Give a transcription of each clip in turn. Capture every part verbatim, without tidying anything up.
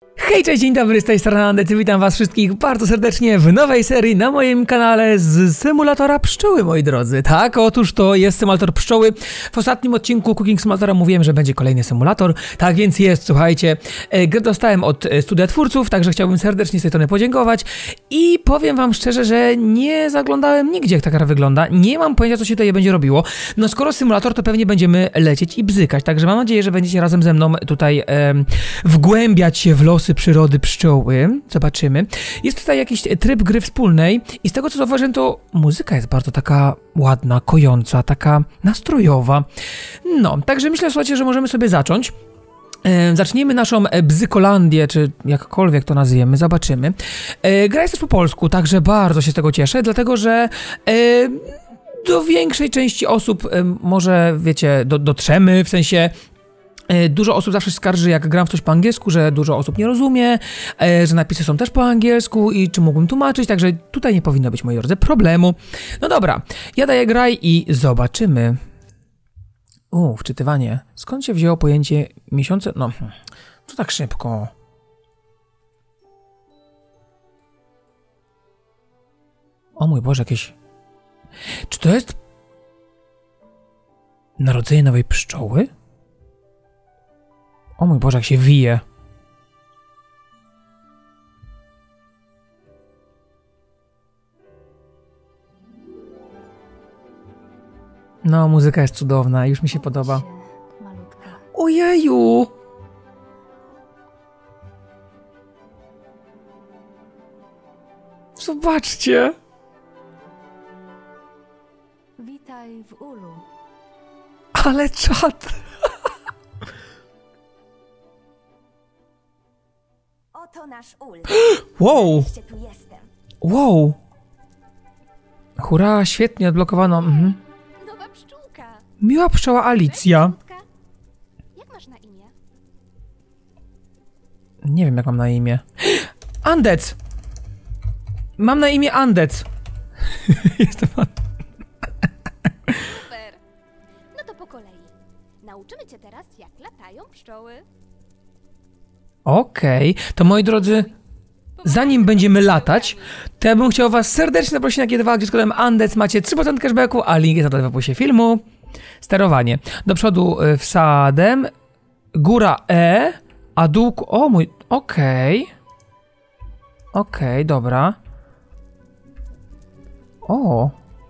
Hej, cześć, dzień dobry, z tej strony Andec, witam was wszystkich bardzo serdecznie w nowej serii na moim kanale z symulatora pszczoły, moi drodzy. Tak, otóż to jest symulator pszczoły. W ostatnim odcinku Cooking Simulatora mówiłem, że będzie kolejny symulator. Tak więc jest, słuchajcie, grę dostałem od studia twórców, także chciałbym serdecznie z tej strony podziękować. I powiem wam szczerze, że nie zaglądałem nigdzie, jak ta gra wygląda. Nie mam pojęcia, co się tutaj będzie robiło. No skoro symulator, to pewnie będziemy lecieć i bzykać. Także mam nadzieję, że będziecie razem ze mną tutaj em, wgłębiać się w losy przyrody pszczoły. Zobaczymy. Jest tutaj jakiś tryb gry wspólnej i z tego, co zauważyłem, to muzyka jest bardzo taka ładna, kojąca, taka nastrojowa. No, także myślę, słuchajcie, że możemy sobie zacząć. E, zaczniemy naszą Bzykolandię, czy jakkolwiek to nazwiemy, zobaczymy. E, gra jest też po polsku, także bardzo się z tego cieszę, dlatego że e, do większej części osób e, może, wiecie, do, dotrzemy, w sensie dużo osób zawsze się skarży, jak gram w coś po angielsku, że dużo osób nie rozumie, że napisy są też po angielsku i czy mógłbym tłumaczyć, także tutaj nie powinno być, moi drodzy, problemu. No dobra, ja daję graj i zobaczymy. Uuu, wczytywanie. Skąd się wzięło pojęcie miesiące? No, co tak szybko? O mój Boże, jakieś... Czy to jest... narodzenie nowej pszczoły? O mój Boże, jak się wije. No, muzyka jest cudowna, już mi się podoba. Ojeju! Zobaczcie! Witaj w ulu. Ale czad! Oto nasz ul. Wow! Tu jestem. Wow! Hurra, świetnie, odblokowano. Mhm. Nowa pszczółka. Miła pszczoła Alicja. Jak masz na imię? Nie wiem, jak mam na imię. Andec! Mam na imię Andec. Jestem Super. No to po kolei. Nauczymy cię teraz, jak latają pszczoły. Okej, okay. To moi drodzy, zanim będziemy latać, to ja bym chciał was serdecznie zaprosić na G dwa, gdzie z kodem Andec macie trzy procent cashbacku, a link jest na w opisie filmu. Sterowanie. Do przodu wsadem, góra E, a dół... O mój... Okej. Okay. Okej, okay, dobra. O.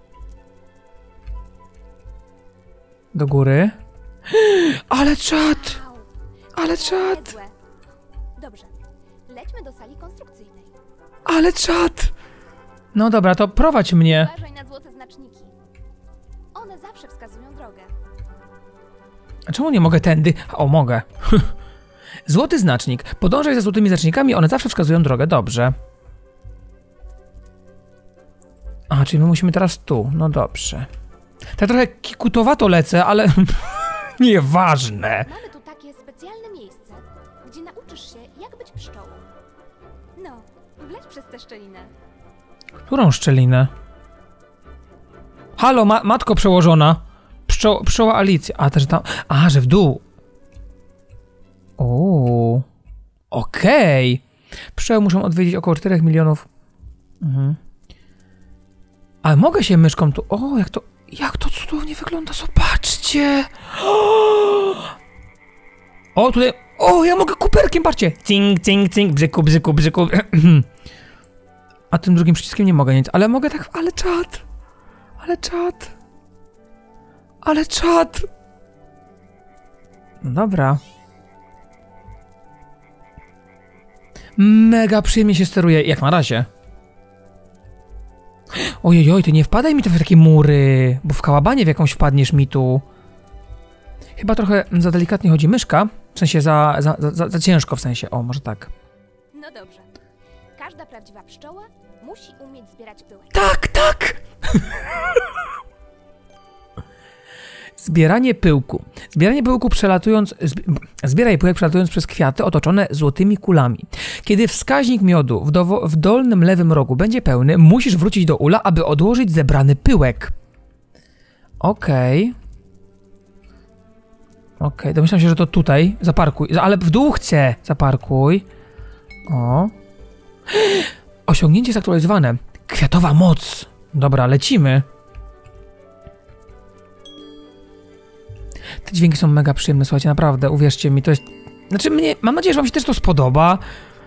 Do góry. Ale czad! Ale czad! Dobrze, lećmy do sali konstrukcyjnej. Ale czad! No dobra, to prowadź mnie. Uważaj na złote znaczniki. One zawsze wskazują drogę. A czemu nie mogę tędy? O, mogę. Złoty znacznik. Podążaj za złotymi znacznikami, one zawsze wskazują drogę. Dobrze. A, czyli my musimy teraz tu. No dobrze. Tak trochę kikutowato lecę, ale... Nieważne. Mamy tu takie specjalne miejsce, gdzie nauczysz się, jak być pszczołą. No, wleć przez tę szczelinę. Którą szczelinę? Halo, ma matko przełożona. Pszczo pszczoła Alicja. A, też tam... A, że w dół. Uuu. Okej. Okay. Pszczoły muszą odwiedzić około czterech milionów. Mhm. Ale mogę się myszką tu... O, jak to... Jak to cudownie wygląda, zobaczcie! O, tutaj... O, ja mogę kuperkiem, patrzcie! Cing, cing, cing, bzyku, bzyku, bzyku. A tym drugim przyciskiem nie mogę nic, ale mogę tak... Ale czad! Ale czad! Ale czad! No dobra. Mega przyjemnie się steruje, jak na razie. Ojej, ty nie wpadaj mi to w takie mury, bo w kałabanie w jakąś wpadniesz mi tu. Chyba trochę za delikatnie chodzi myszka, w sensie za, za, za, za ciężko w sensie, o, może tak. No dobrze. Każda prawdziwa pszczoła musi umieć zbierać pyłek. Tak, tak! Zbieranie pyłku. Zbieranie pyłku przelatując... Zbieraj pyłek przelatując przez kwiaty otoczone złotymi kulami. Kiedy wskaźnik miodu w, do, w dolnym lewym rogu będzie pełny, musisz wrócić do ula, aby odłożyć zebrany pyłek. Okej. Okay. Okej, okay, domyślam się, że to tutaj. Zaparkuj. Ale w dół chcę. Zaparkuj. O. Osiągnięcie zaktualizowane. Kwiatowa moc. Dobra, lecimy. Te dźwięki są mega przyjemne, słuchajcie, naprawdę, uwierzcie mi, to jest... Znaczy, mnie, mam nadzieję, że wam się też to spodoba.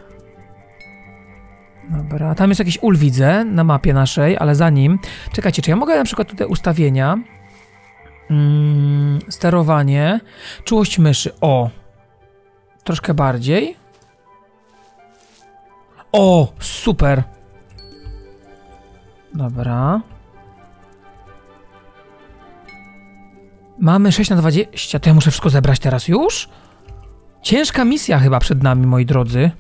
Dobra, tam jest jakiś ul, widzę, na mapie naszej, ale zanim... Czekajcie, czy ja mogę na przykład tutaj ustawienia... Mm, sterowanie... Czułość myszy, o! Troszkę bardziej. O, super! Dobra. Mamy sześć na dwadzieścia, to ja muszę wszystko zebrać teraz już? Ciężka misja chyba przed nami, moi drodzy.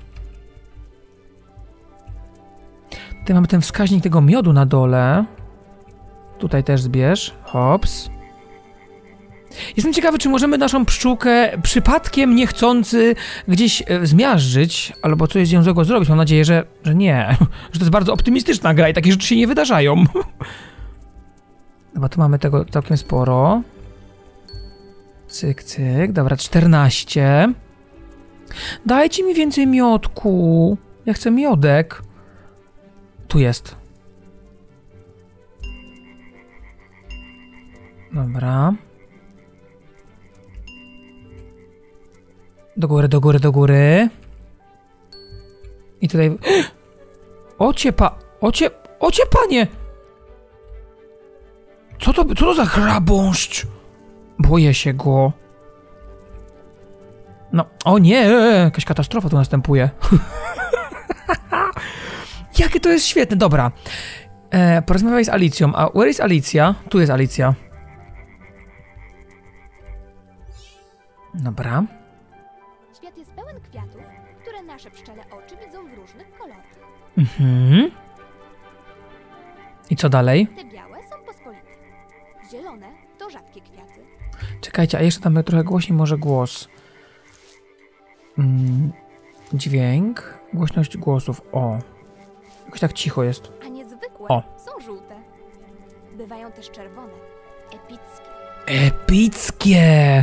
Tutaj mamy ten wskaźnik tego miodu na dole. Tutaj też zbierz. Hops. Jestem ciekawy, czy możemy naszą pszczółkę przypadkiem niechcący gdzieś e, zmiażdżyć, albo coś z nią złego zrobić. Mam nadzieję, że, że nie. Że to jest bardzo optymistyczna gra i takie rzeczy się nie wydarzają. Chyba tu mamy tego całkiem sporo. Cyk, cyk. Dobra, czternaście. Dajcie mi więcej miodku. Ja chcę miodek. Tu jest. Dobra. Do góry, do góry, do góry. I tutaj... Ocie pa... Ocie... Ocie panie! Co to... Co to za chrabąszcz? Boję się go. No, o nie! Jakaś katastrofa tu następuje. Jakie to jest świetne. Dobra. E, porozmawiaj z Alicją. A where is Alicja? Tu jest Alicja. Dobra. Świat jest pełen kwiatów, które nasze pszczele oczy widzą w różnych kolorach. Mhm. I co dalej? Te białe są pospolite. Zielone to rzadkie kwiaty. Czekajcie, a jeszcze tam trochę głośniej może głos. Mm, dźwięk. Głośność głosów. O. Jakoś tak cicho jest. A niezwykłe O. są żółte. Bywają też czerwone. Epickie. Epickie!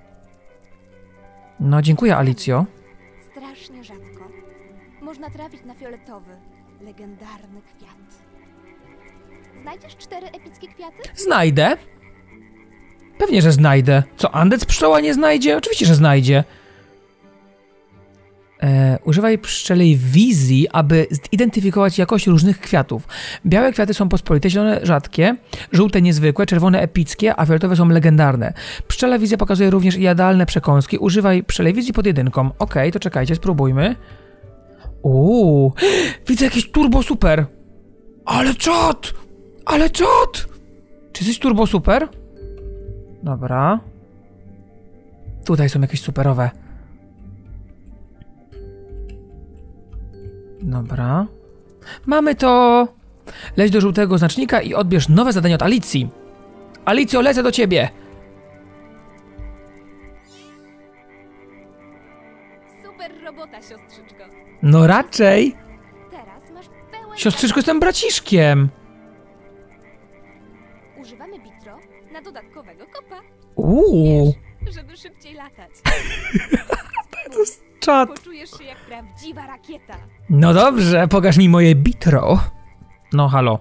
No, dziękuję, Alicjo. Strasznie rzadko. Można trafić na fioletowy, legendarny kwiat. Znajdziesz cztery epickie kwiaty? Znajdę. Pewnie, że znajdę. Co, Andec pszczoła nie znajdzie? Oczywiście, że znajdzie. E, używaj pszczelej wizji, aby zidentyfikować jakość różnych kwiatów. Białe kwiaty są pospolite, zielone rzadkie, żółte niezwykłe, czerwone epickie, a fioletowe są legendarne. Pszczela wizja pokazuje również idealne przekąski. Używaj pszczelej wizji pod jedynką. Ok, to czekajcie, spróbujmy. Uuu, widzę jakiś turbo super. Ale czad! Ale czad! Czy jesteś turbo super? Dobra. Tutaj są jakieś superowe. Dobra. Mamy to. Leć do żółtego znacznika i odbierz nowe zadanie od Alicji. Alicjo, lecę do ciebie. Super robota, siostrzyczko. No raczej. Teraz masz pełen... Siostrzyczko, jestem braciszkiem. Używamy bitro na dodatkowego kopa. Uuu. Wiesz, żeby szybciej latać. To jest czad. Poczujesz się jak prawdziwa rakieta. No dobrze, pokaż mi moje bitro. No halo.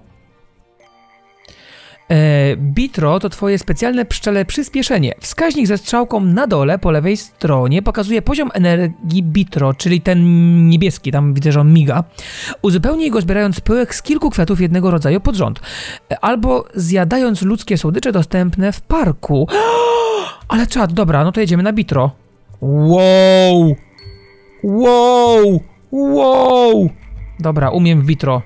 E, bitro to twoje specjalne pszczele przyspieszenie. Wskaźnik ze strzałką na dole po lewej stronie pokazuje poziom energii bitro, czyli ten niebieski, tam widzę, że on miga. Uzupełnij go zbierając pyłek z kilku kwiatów jednego rodzaju pod rząd. E, albo zjadając ludzkie słodycze dostępne w parku. Ale czad, dobra, no to jedziemy na bitro. Wow! Wow! Wow! Dobra, umiem w bitro.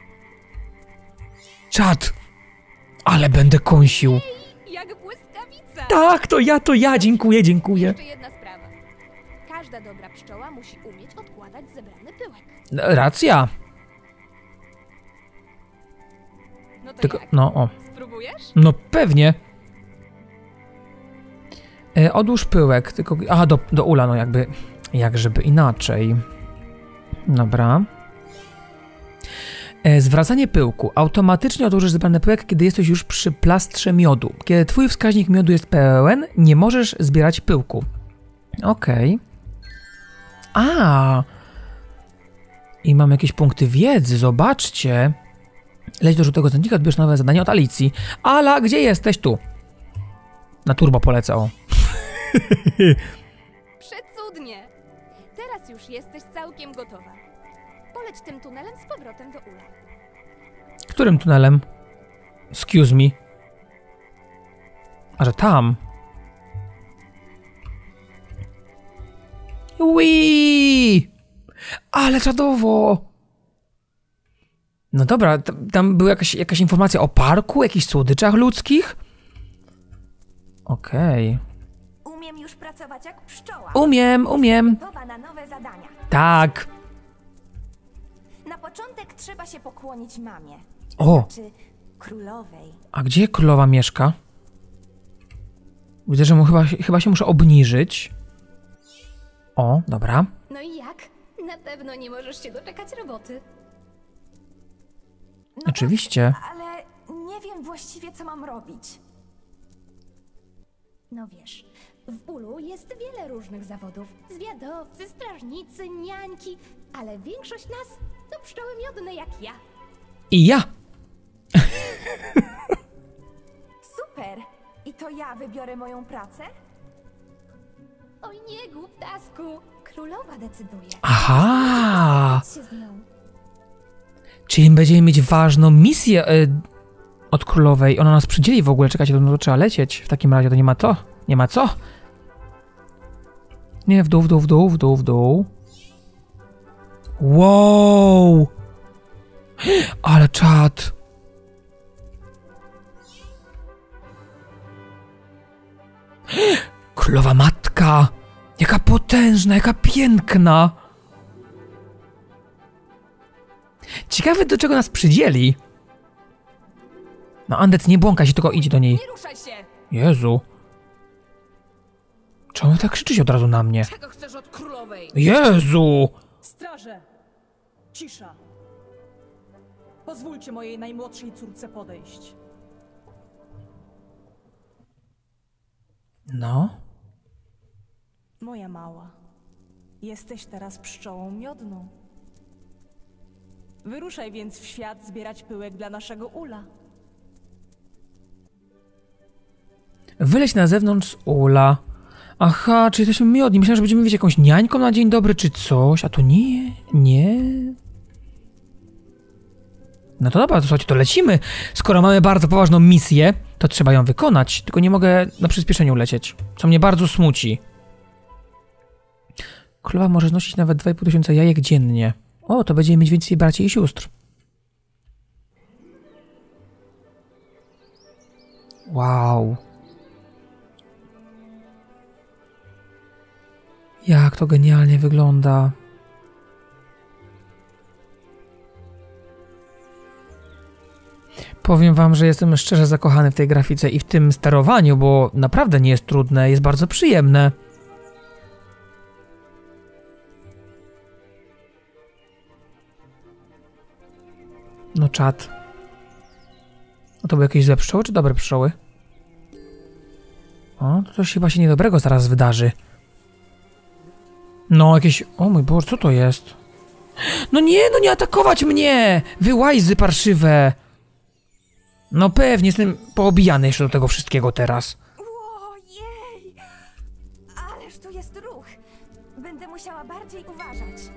Czad! Ale będę kąsił. Jak błyskawica. Tak, to ja, to ja. Dziękuję, dziękuję. Jeszcze jedna sprawa. Każda dobra pszczoła musi umieć odkładać zebrany pyłek. Racja. No to Tylko, jak? no o. Spróbujesz? No pewnie. E, odłóż pyłek, tylko... Aha, do, do ula, no jakby... Jak żeby inaczej. Dobra. E, zwracanie pyłku. Automatycznie odłożysz zebrany pyłek, kiedy jesteś już przy plastrze miodu. Kiedy twój wskaźnik miodu jest pełen, nie możesz zbierać pyłku. Okej. Okay. A. I mam jakieś punkty wiedzy, zobaczcie. Leć do żółtego zęcika, odbierz nowe zadanie od Alicji. Ala, gdzie jesteś? Tu. Na turbo polecę, o. Przecudnie! Teraz już jesteś całkiem gotowa. Poleć tym tunelem z powrotem do Ula. Którym tunelem? Excuse me. A że tam. Ui! Ale czadowo! No dobra, tam była jakaś, jakaś informacja o parku, jakichś słodyczach ludzkich? Okej. Okay. Umiem już pracować jak pszczoła. Umiem, umiem. Gotowa na nowe zadania. Tak. Na początek trzeba się pokłonić mamie. O! Znaczy królowej. A gdzie królowa mieszka? Widzę, że mu chyba, chyba się muszę obniżyć. O, dobra. No i jak? Na pewno nie możesz się doczekać roboty. No Oczywiście. Tak, ale nie wiem właściwie, co mam robić. No wiesz, w Ulu jest wiele różnych zawodów. Zwiadowcy, strażnicy, niańki, ale większość nas to pszczoły miodne jak ja. I ja. Super! I to ja wybiorę moją pracę? Oj nie, głuptasku. Królowa decyduje. Aha! Chodź się z nią. Czyli będziemy mieć ważną misję y, od królowej. Ona nas przydzieli w ogóle. Czekajcie, to, no, to trzeba lecieć. W takim razie to nie ma to. Nie ma co. Nie, w dół, w dół, w dół, w dół, w dół. Wow! Ale czad. Królowa matka. Jaka potężna, jaka piękna. Ciekawe, do czego nas przydzieli. No, Andec, nie błąka się, tylko idź do niej. Nie ruszaj się! Jezu. Czemu tak krzyczysz od razu na mnie? Czego chcesz od królowej? Jezu! Straże! Cisza! Pozwólcie mojej najmłodszej córce podejść. No? Moja mała, jesteś teraz pszczołą miodną. Wyruszaj więc w świat zbierać pyłek dla naszego Ula. Wyleć na zewnątrz z Ula. Aha, czy jesteśmy miodni? Myślałem, że będziemy mieć jakąś niańką na dzień dobry, czy coś. A to nie, nie. No to dobra, to słuchajcie, to lecimy. Skoro mamy bardzo poważną misję, to trzeba ją wykonać. Tylko nie mogę na przyspieszeniu lecieć, co mnie bardzo smuci. Królowa może znosić nawet dwa i pół tysiąca jajek dziennie. O, to będziemy mieć więcej braci i sióstr. Wow. Jak to genialnie wygląda. Powiem wam, że jestem szczerze zakochany w tej grafice i w tym sterowaniu, bo naprawdę nie jest trudne, jest bardzo przyjemne. No czad. No to były jakieś złe pszczoły, czy dobre pszczoły? O, to coś chyba się niedobrego zaraz wydarzy. No, jakieś... O mój Boże, co to jest? No nie, no nie atakować mnie! Wy łajzy parszywe! No pewnie, jestem poobijany jeszcze do tego wszystkiego teraz. Ojej! Ależ tu jest ruch. Będę musiała bardziej uważać.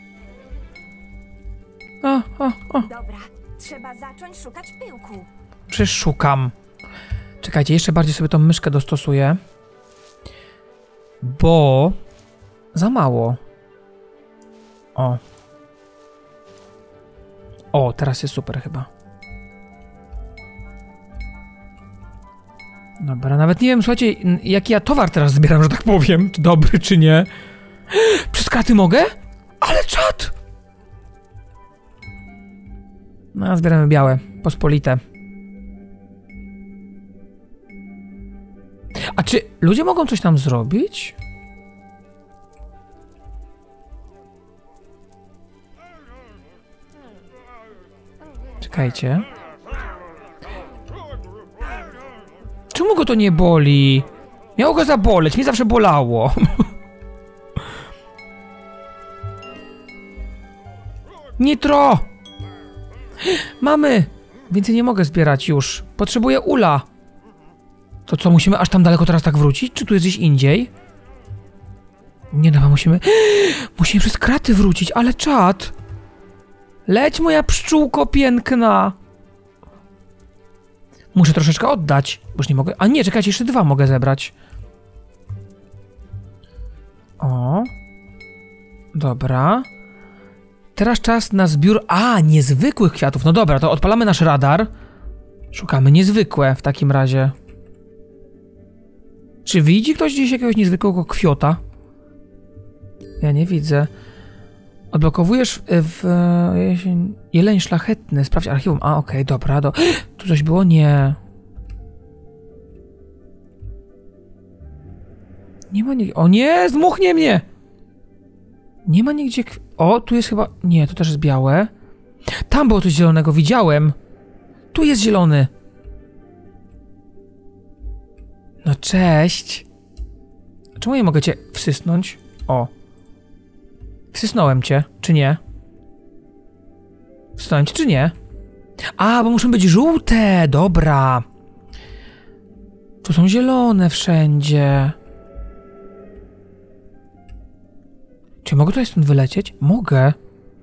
O, o, o. Dobra, trzeba zacząć szukać pyłku. Przecież szukam. Czekajcie, jeszcze bardziej sobie tą myszkę dostosuję. Bo... Za mało. O. O, teraz jest super chyba. Dobra, nawet nie wiem, słuchajcie, jaki ja towar teraz zbieram, że tak powiem. Czy dobry, czy nie. Przez kraty mogę? Ale czad! No, zbieramy białe, pospolite. A czy ludzie mogą coś tam zrobić? Czekajcie. Czemu go to nie boli? Miało go zaboleć, mnie zawsze bolało. Nitro! Mamy! Więcej nie mogę zbierać już. Potrzebuję ula. To co, musimy aż tam daleko teraz tak wrócić? Czy tu jest gdzieś indziej? Nie no, musimy... Musimy przez kraty wrócić, ale czad! Leć, moja pszczółko piękna! Muszę troszeczkę oddać, bo już nie mogę... A nie, czekajcie, jeszcze dwa mogę zebrać. O. Dobra. Teraz czas na zbiór... A, niezwykłych kwiatów. No dobra, to odpalamy nasz radar. Szukamy niezwykłe w takim razie. Czy widzi ktoś gdzieś jakiegoś niezwykłego kwiota? Ja nie widzę. Odblokowujesz w... Jesień, jeleń szlachetny. Sprawdź archiwum. A, okej, okay, dobra. Do... Tu coś było? Nie. Nie ma nigdzie... O nie! Zdmuchnie mnie! Nie ma nigdzie... O, tu jest chyba... Nie, to też jest białe. Tam było coś zielonego. Widziałem. Tu jest zielony. No cześć. Czemu nie mogę cię wsysnąć? O. Wsysnąłem cię, czy nie? Wsysnąłem cię, czy nie? A, bo muszą być żółte. Dobra. Tu są zielone wszędzie. Czy mogę tutaj stąd wylecieć? Mogę.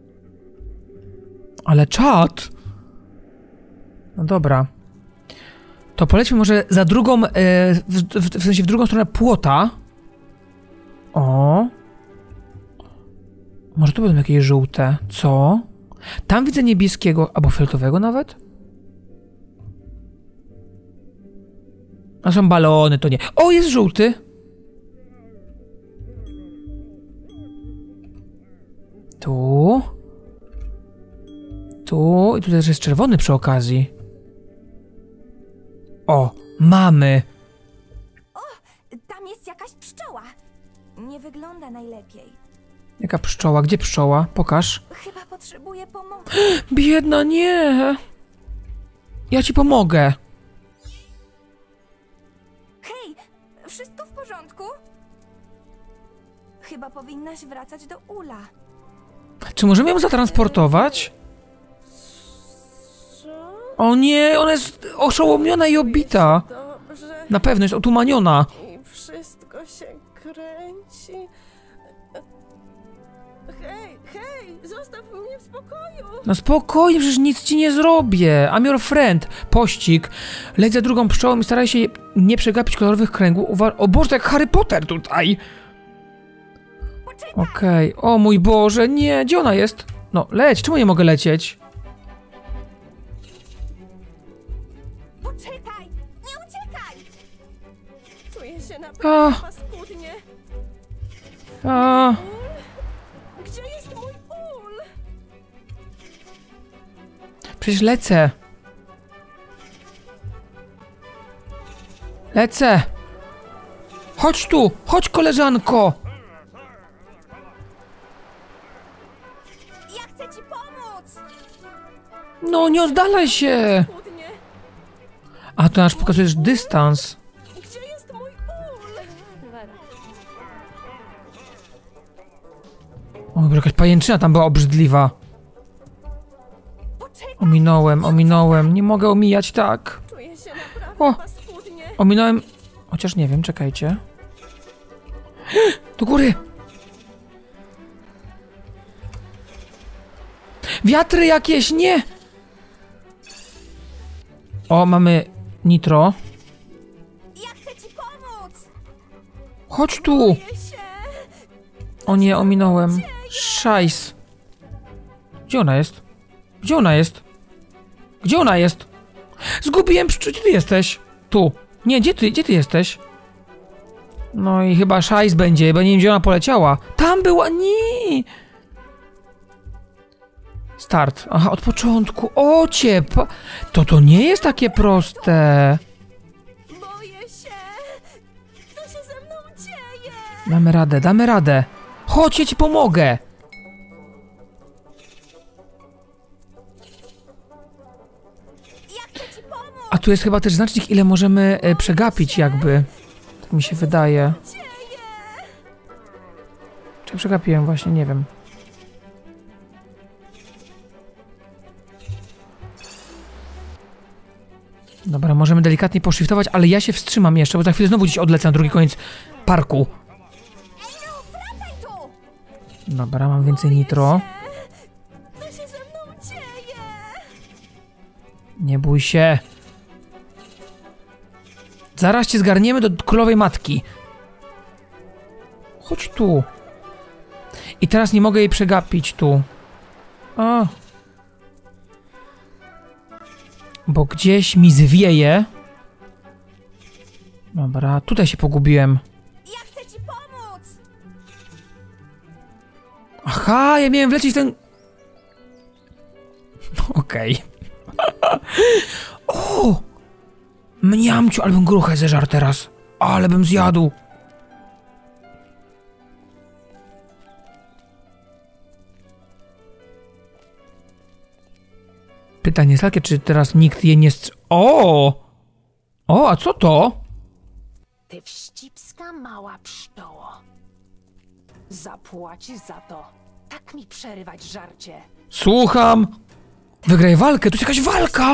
Ale czad. No dobra. To polećmy może za drugą, e, w, w, w sensie w drugą stronę płota. O. Może tu będą jakieś żółte. Co? Tam widzę niebieskiego, albo fioletowego nawet? A są balony, to nie. O, jest żółty. Tu. Tu. I tu też jest czerwony przy okazji. O, mamy. O, tam jest jakaś pszczoła. Nie wygląda najlepiej. Jaka pszczoła? Gdzie pszczoła? Pokaż. Chyba potrzebuje pomocy. Biedna, nie. Ja ci pomogę. Hej, wszystko w porządku? Chyba powinnaś wracać do ula. Czy możemy ją zatransportować? O nie, ona jest oszołomiona i obita. Dobrze. Na pewno jest otumaniona. I wszystko się kręci. Hej, hej, zostaw mnie w spokoju. No spokojnie, przecież nic ci nie zrobię. I'm your friend. Pościg. Leć za drugą pszczołą i staraj się nie przegapić kolorowych kręgów. Uwa o Boże, to jak Harry Potter tutaj. Okej. Okay. O mój Boże, nie. Gdzie ona jest? No, leć. Czemu nie mogę lecieć? Poczekaj, nie uciekaj. Czuję się A. naprawdę paskudnie. A. Gdzie jest mój ul? Przecież lecę. Lecę. Chodź tu. Chodź, koleżanko. Ja chcę ci pomóc. No, nie oddalaj się. Paskudnie. A to aż pokazujesz dystans. Gdzie jest mój ul? O, bo jakaś pajęczyna tam była obrzydliwa. Poczekaj. Ominąłem, ominąłem. Nie mogę omijać tak. Czuję się naprawdę O. paskudnie. Ominąłem... Chociaż nie wiem, czekajcie. Do góry! Wiatry jakieś, nie! O, mamy nitro. Ja chcę ci pomóc. Chodź tu! Boję się. O nie, ominąłem. Szajs. Gdzie ona jest? Gdzie ona jest? Gdzie ona jest? Zgubiłem pszczół. Gdzie ty jesteś? Tu. Nie, gdzie ty, gdzie ty jesteś? No i chyba szajs będzie, bo nie wiem, gdzie ona poleciała. Tam była, nie! Start. Aha, od początku. O, ciep. To to nie jest takie proste. Boję się. Co się ze mną dzieje? Damy radę, damy radę. Chodź, ja ci pomogę. Ja chcę ci pomóc. A tu jest chyba też znacznik, ile możemy e, przegapić jakby. Tak mi się wydaje. Czy przegapiłem właśnie, nie wiem. delikatnie poshiftować, ale ja się wstrzymam jeszcze, bo za chwilę znowu gdzieś odlecę na drugi koniec parku. Wracaj tu! Dobra, mam więcej nitro. Co się ze mną dzieje? Nie bój się. Zaraz cię zgarniemy do królowej matki. Chodź tu. I teraz nie mogę jej przegapić tu. O. Bo gdzieś mi zwieje. Dobra, tutaj się pogubiłem. Ja chcę ci pomóc! Aha, ja miałem wlecieć w ten... Okej. O! Mniamciu, ale bym gruchę zeżarł teraz. Ale bym zjadł. Pytanie jest takie, czy teraz nikt je nie str... O! O, a co to? Ty wścibska mała pszczoło. Zapłacisz za to. Tak mi przerywać żarcie. Słucham! Wygraj walkę, tu jest jakaś walka!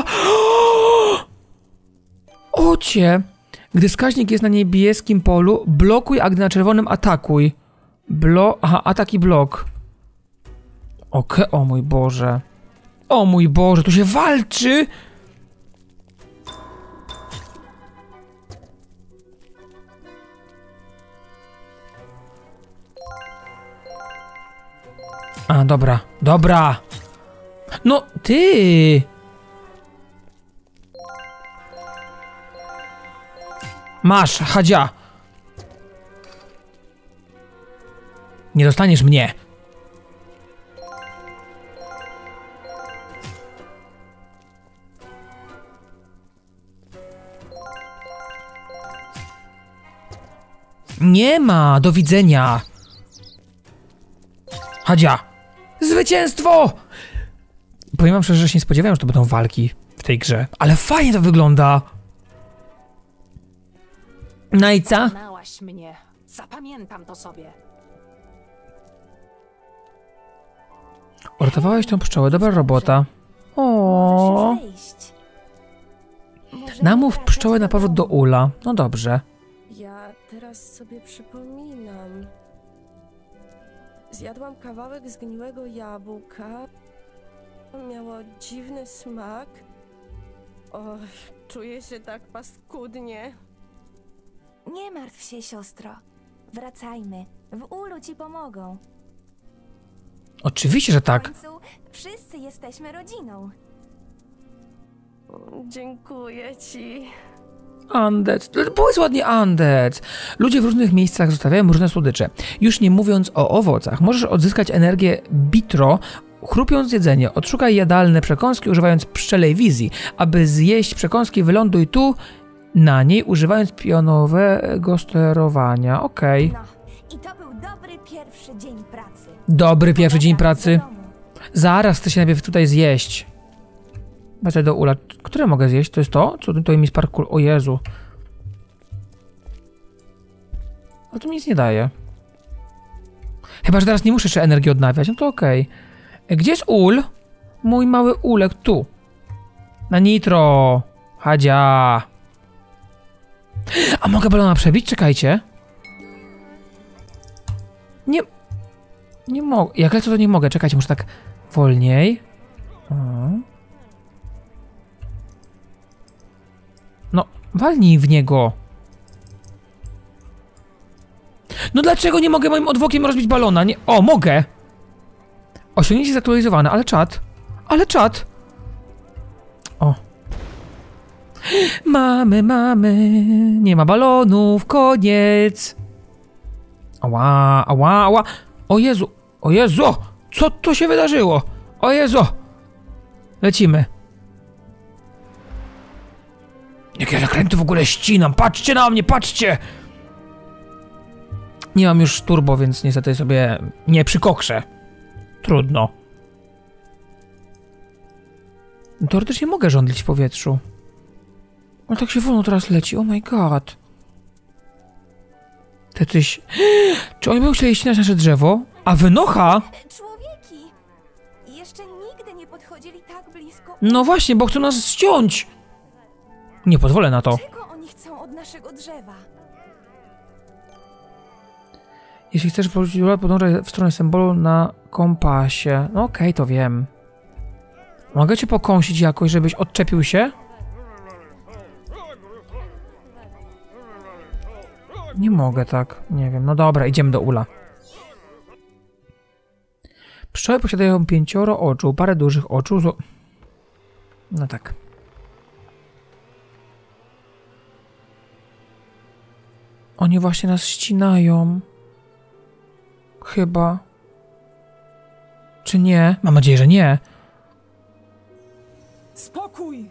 Ocie! Gdy wskaźnik jest na niebieskim polu, blokuj, a gdy na czerwonym atakuj. Blo... Aha, atak i blok. Okej, okay, o mój Boże. O mój Boże, tu się walczy! A, dobra, dobra! No, ty! Masz, Hadzia! Nie dostaniesz mnie! Nie ma! Do widzenia! Hadzia! Zwycięstwo! Powiem wam szczerze, że się nie spodziewałem, że to będą walki w tej grze. Ale fajnie to wygląda! No i co? Znałaś mnie. Zapamiętam to sobie. Uratowałeś tą pszczołę, dobra robota. O. Możesz wyjść. Możemy Namów wracać pszczołę na powrót do domu. ula. No dobrze. Ja teraz sobie przypominam. Zjadłam kawałek zgniłego jabłka. Miało dziwny smak. O, czuję się tak paskudnie. Nie martw się, siostro. Wracajmy. W ulu ci pomogą. Oczywiście, że W tak. końcu wszyscy jesteśmy rodziną. Dziękuję ci. Andec. Powiedz ładnie Andec. Ludzie w różnych miejscach zostawiają różne słodycze. Już nie mówiąc o owocach. Możesz odzyskać energię bitro, chrupiąc jedzenie. Odszukaj jadalne przekąski, używając pszczelej wizji. Aby zjeść przekąski, wyląduj tu na niej, używając pionowego sterowania. Okej. Okay. No, i to był dobry pierwszy dzień pracy. Dobry pierwszy dzień Powracamy pracy. do domu. Zaraz chcę się najpierw tutaj zjeść. Wracaj do ula. Które mogę zjeść? To jest to? Co to mi z parku? O Jezu. Ale to mi nic nie daje. Chyba, że teraz nie muszę jeszcze energii odnawiać. No to okej. Okay. Gdzie jest ul? Mój mały ulek. Tu. Na nitro. Hadzia. A mogę balona przebić? Czekajcie. Nie... Nie mogę. Jak lecę, to nie mogę. Czekajcie, muszę tak wolniej. O. No, walnij w niego. No dlaczego nie mogę moim odwokiem rozbić balona? Nie... O, mogę! Osiągnięcie zaktualizowane, ale czat. Ale czat! O. Mamy, mamy. Nie ma balonów, koniec. Ała, ała, ała. O Jezu, o Jezu! Co to się wydarzyło? O Jezu! Lecimy. Jak ja zakręty w ogóle ścinam. Patrzcie na mnie, patrzcie! Nie mam już turbo, więc niestety sobie nie przykokrzę. Trudno. Teoretycznie mogę żądlić w powietrzu. Ale tak się wolno teraz leci. Oh my god. Te coś... Czy oni będą chcieli ścinać nasze drzewo? A wynocha? Człowieki! Jeszcze nigdy nie podchodzili tak blisko. No właśnie, bo chcą nas ściąć. Nie pozwolę na to. Czego oni chcą od naszego drzewa? Jeśli chcesz powrócić do podążaj w stronę symbolu na kompasie. No okej, okay, to wiem. Mogę cię pokąsić jakoś, żebyś odczepił się? Nie mogę tak, nie wiem. No dobra, idziemy do ula. Pszczoły posiadają pięcioro oczu, parę dużych oczu. Z... No tak. Oni właśnie nas ścinają. Chyba. Czy nie? Mam nadzieję, że nie. Spokój!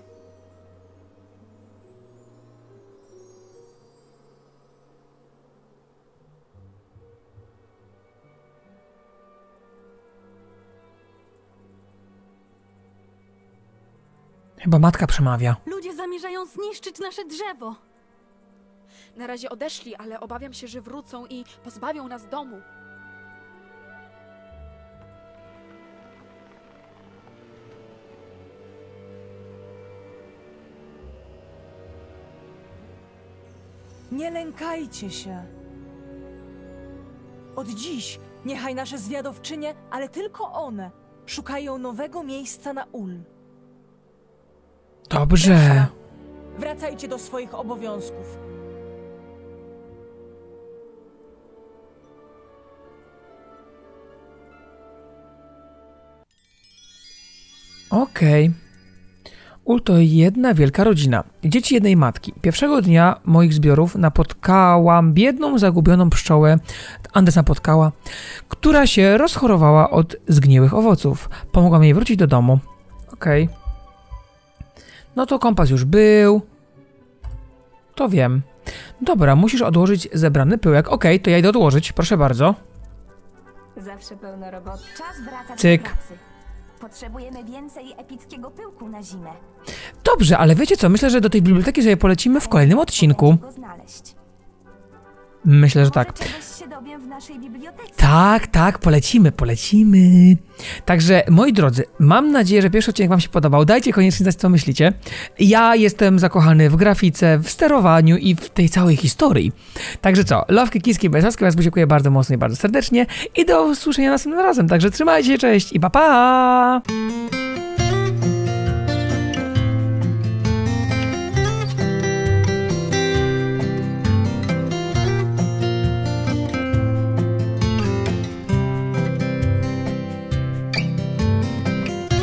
Chyba matka przemawia. Ludzie zamierzają zniszczyć nasze drzewo. Na razie odeszli, ale obawiam się, że wrócą i pozbawią nas domu. Nie lękajcie się. Od dziś niechaj nasze zwiadowczynie, ale tylko one, szukają nowego miejsca na ul. Dobrze. Wracajcie do swoich obowiązków. Okej. Okay. Ul to jedna wielka rodzina. Dzieci jednej matki. Pierwszego dnia moich zbiorów napotkałam biedną, zagubioną pszczołę, Andes napotkała, która się rozchorowała od zgniłych owoców. Pomogłam jej wrócić do domu. Okej. Okay. No to kompas już był. To wiem. Dobra, musisz odłożyć zebrany pyłek. Okej, okay, to ja idę odłożyć. Proszę bardzo. Zawsze pełno roboty. Czas wracać Cyk. do pracy. Potrzebujemy więcej epickiego pyłku na zimę. Dobrze, ale wiecie co? Myślę, że do tej biblioteki sobie polecimy w kolejnym odcinku. Go znaleźć. Myślę, że tak. Może czegoś się dowiem w naszej bibliotece. Tak, tak, polecimy, polecimy. Także, moi drodzy, mam nadzieję, że pierwszy odcinek wam się podobał. Dajcie koniecznie znać, co myślicie. Ja jestem zakochany w grafice, w sterowaniu i w tej całej historii. Także co, lawki, kiski, bezaskie, was dziękuję bardzo mocno i bardzo serdecznie i do usłyszenia następnym razem. Także trzymajcie się, cześć i pa pa!